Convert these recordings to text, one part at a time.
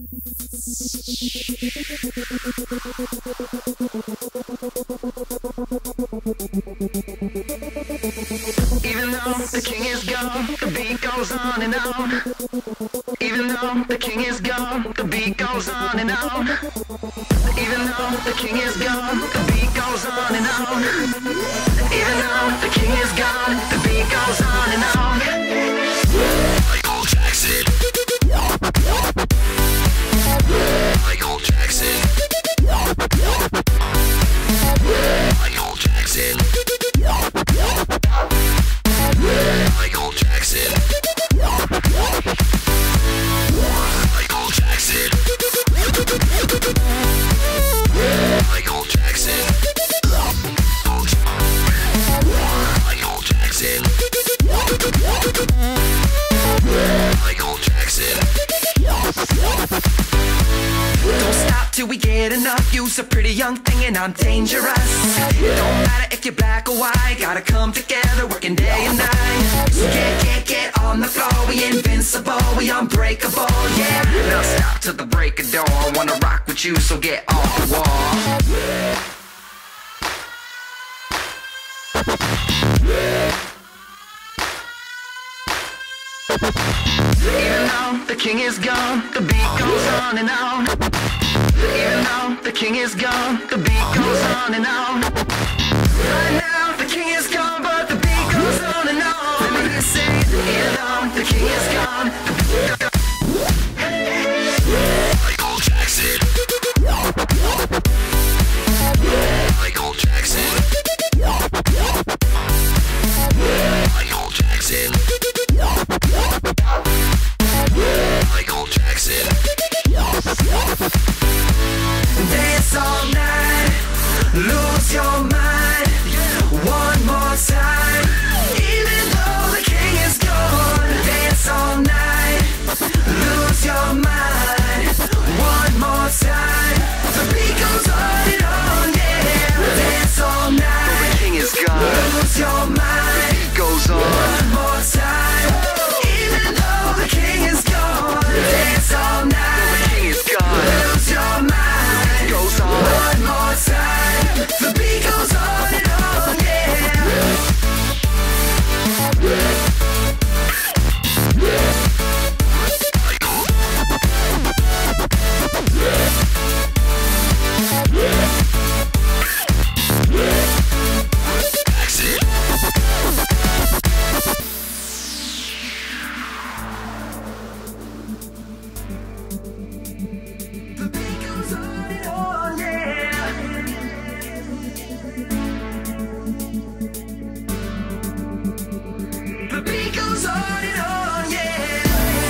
Even though the king is gone, the beat goes on and on. Even though the king is gone, the beat goes on and on. Even though the king is gone, the beat goes on and on. Even though the king is gone, the beat goes on and on. Michael Jackson. Michael Jackson. Michael Jackson. Michael Jackson. Michael Jackson. Michael Jackson. Michael Jackson. Michael Jackson. Don't stop till we get enough. You's a pretty young thing and I'm dangerous. It don't matter if you're black or white. Gotta come together, working day and night. So get on the floor. We invincible, we unbreakable, yeah. Now stop till the break of dawn. I wanna rock with you, so get off the wall. Even though the king is gone, the beat goes on and on. Even though the king is gone, the beat goes on and on. Right now the king is gone, but the beat goes on and on. Let me hear you say it. Even though the king is gone, the beat goes on. Michael Jackson. Michael Jackson. Michael Jackson. Michael Jackson. Dance all night, lose your mind. One more time. Even though the king is gone. Dance all night, lose your mind. One more time. The beat goes on and on, yeah. Dance all night, the king is gone. Lose your mind. The beat goes on. One more time. Even though the king is gone. Dance all night, the king is gone. Lose your mind. Goes on. One more time. The beat goes on and on, yeah. The beat goes on and on, yeah. The beat goes on and on, yeah.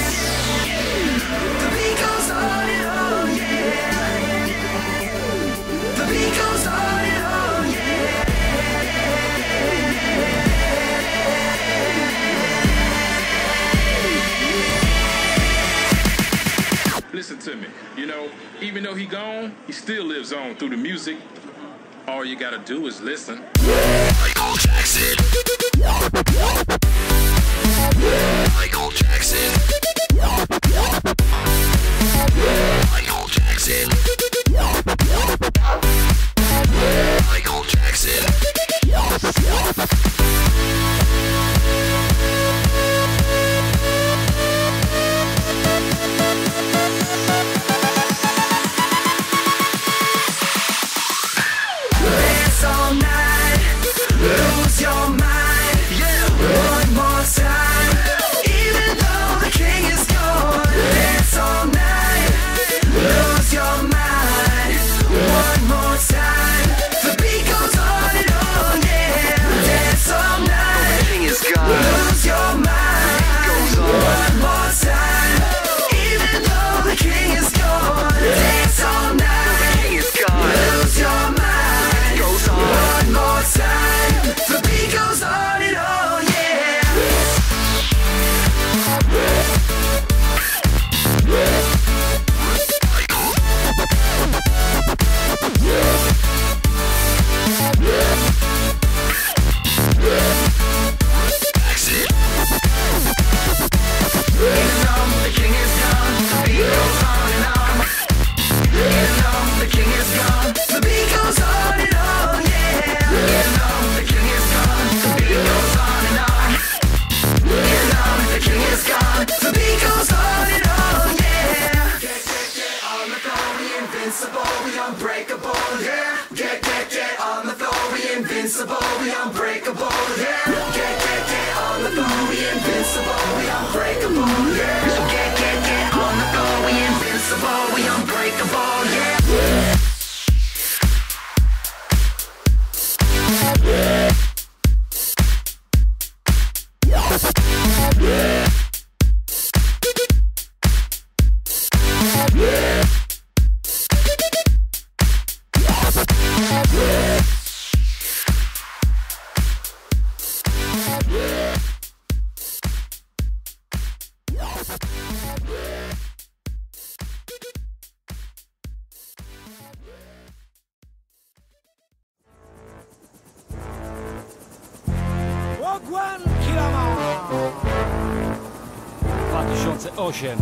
The beat goes on and on, yeah. The beat goes on and on, yeah. Listen to me, you know, even though he gone, he still lives on through the music. All you gotta do is listen. Michael Jackson. Michael Jackson. Michael Jackson. Michael Jackson. Dance all night, lose your mind, yeah. One more time. Even though the king is gone. Dance all night, lose your mind. Ogłan Kilama 2008.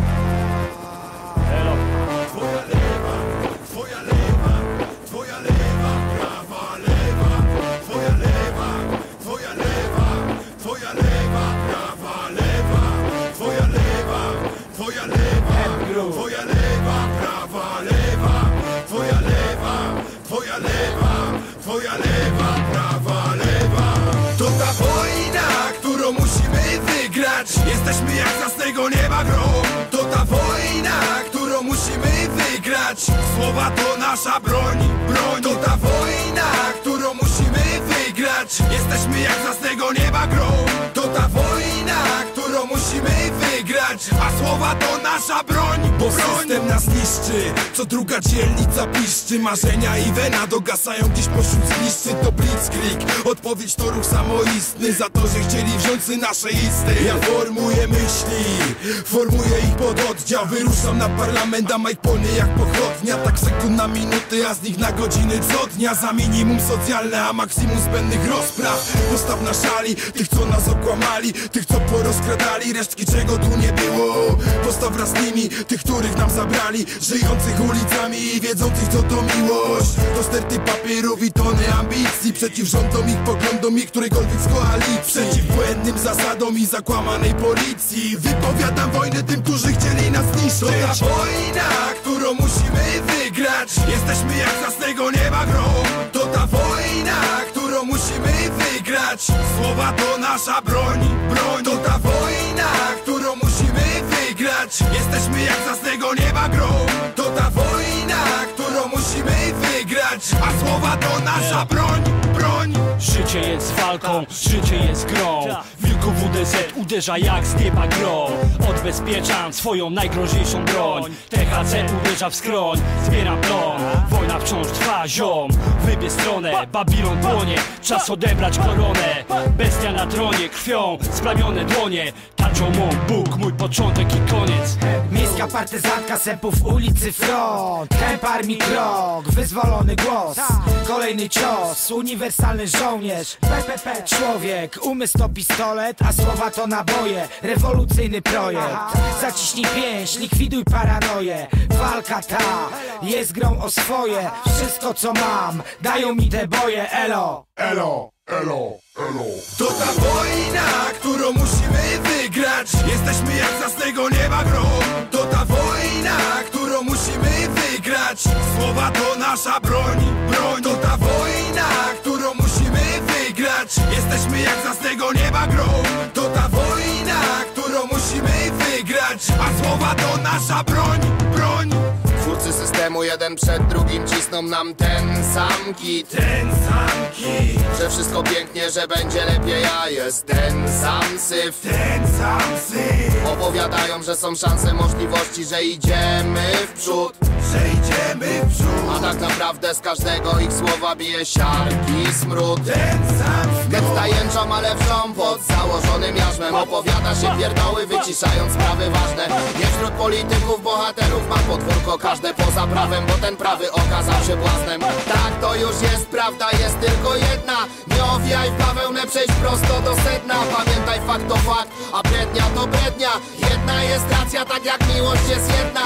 Elo. Twoja lewa, twoja lewa, twoja lewa, prawa lewa, twoja lewa, twoja lewa, twoja lewa, prawa lewa, twoja lewa, twoja lewa, twoja lewa, prawa lewa, twoja lewa, twoja lewa, twoja lewa, prawa lewa. To ta wojna, którą musimy wygrać. Jesteśmy jak z jasnego nieba grom. To ta wojna, którą musimy wygrać. Słowa to nasza broń, broń. To ta wojna, którą musimy wygrać. Jesteśmy jak z jasnego nieba grom. To ta wojna, którą musimy wygrać. A słowa to nasza broń, bo system nas niszczy. Co druga dzielnica piszczy. Marzenia i wena dogasają gdzieś pośród zgliszczy. To blitzkrieg, odpowiedź to ruch samoistny. Za to, że chcieli wziąć nasze isty. Ja formuję myśli, formuję ich pod oddział. Wyruszam na parlament, a Mike polny jak pochodnia. Tak sekund na minuty, a z nich na godziny co dnia. Za minimum socjalne, a maksimum zbędnych rozpraw. Postaw na szali tych, co nas okłamali, tych, co porozkradali resztki, czego tu nie było. Postaw wraz z nimi tych, których nam zabrali, żyjących ulicami i wiedzących, co to miłość. To sterty papierów i tony ambicji. Przeciw rządom, ich poglądom i którejkolwiek z koalicji. Przeciw błędnym zasadom i zakłamanej policji. Wypowiadam wojnę tym, którzy chcieli nas niszczyć. To ta wojna, którą musimy wygrać. Jesteśmy jak z jasnego nieba grom. To ta wojna, którą musimy wygrać. Słowa to nasza broń, broń. To ta wojna, którą musimy wygrać. Jesteśmy jak z jasnego nieba grom. To ta wojna, którą musimy wygrać. A słowa to nasza broń, broń. Życie jest walką, życie jest grą. Wilku WDZ uderza jak z nieba grom. Odbezpieczam swoją najgroźniejszą broń. THC uderza w skroń, zbieram plon. Wojna wciąż trwa, ziom. Wybierz stronę, Babilon płonie. Czas odebrać koronę. Bestia na tronie, krwią splamione dłonie. Tarczą mą Bóg, mój początek i koniec. Miejska partyzantka, sępów ulicy front. Kęp armii krok, wyzwolony głos. Kolejny cios, uniwersalny żołnierz. PPP, człowiek, umysł to pistolet, a słowa to naboje. Rewolucyjny projekt. Zaciśnij pięść, likwiduj paranoję. Walka ta jest grą o swoje. Wszystko co mam, dają mi te boje. Elo, Elo, elo, elo. To ta wojna, którą musimy wygrać. Jesteśmy jak z jasnego nieba grom. To ta wojna, którą musimy wygrać. Słowa to nasza broń, broń. To ta wojna, którą musimy wygrać. Jesteśmy jak z jasnego nieba grom. To ta wojna, którą musimy wygrać. A słowa to nasza broń, broń. Twórcy systemu jeden przed drugim cisną nam ten sam kit. Ten sam kit, Że wszystko pięknie, że będzie lepiej, a jest ten sam syf. ten sam syf. Opowiadają, że są szanse, możliwości, że idziemy w przód. Że idziemy w przód. A tak naprawdę z każdego ich słowa bije siarki smród. Ten sam Getta jęczą, ale wrzą pod założonym jarzmem. Opowiada się pierdoły, wyciszając sprawy ważne. Nie wśród polityków, bohaterów ma podwórko każde poza prawem, bo ten prawy okazał się błaznem. Tak, to już jest prawda, jest tylko jedna. Nie owijaj w bawełnę, przejdź prosto do sedna. Pamiętaj, fakt to fakt, a brednia to brednia. Jedna jest racja, tak jak miłość jest jedna.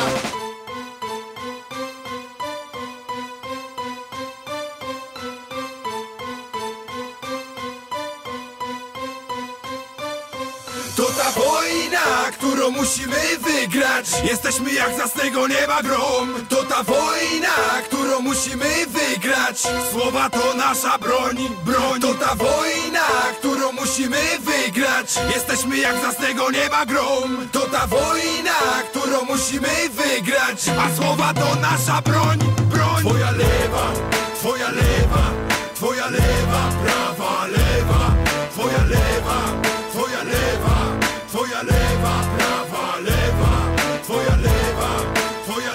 To ta wojna, którą musimy wygrać. Jesteśmy jak z jasnego nieba grom. To ta wojna, którą musimy wygrać. Słowa to nasza broń, broń. To ta wojna, którą musimy wygrać. Jesteśmy jak z jasnego nieba grom. To ta wojna, którą musimy wygrać. A słowa to nasza broń, broń. Twoja lewa, twoja lewa, twoja lewa, prawa lewa. Twoja lewa, twoja lewa, twoja lewa, prawa lewa. Twoja lewa, twoja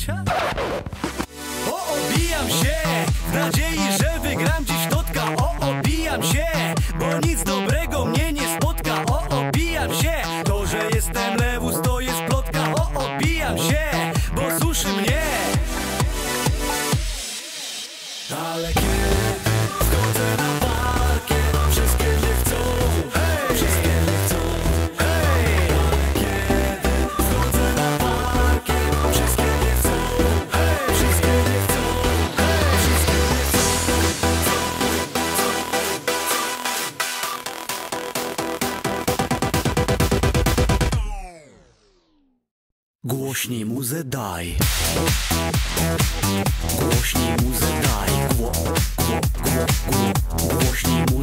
Obijam się w nadziei, że wygram dziś totka. Obijam się, bo nic dobrego mnie nie spotka. Obijam się, to że jestem lewus to jest plotka. Obijam się, bo suszy mnie. Ale kiedy wchodzę na parkiet, wszystkie nie chcą, hej, wszystkie nie chcą, hej. Ale kiedy wchodzę na parkiet, wszystkie nie chcą, hej, wszystkie nie chcą, hej, wszystkie nie chcą. Głośniej muzę daj. Głośniej muzę daj. Głośniej muzę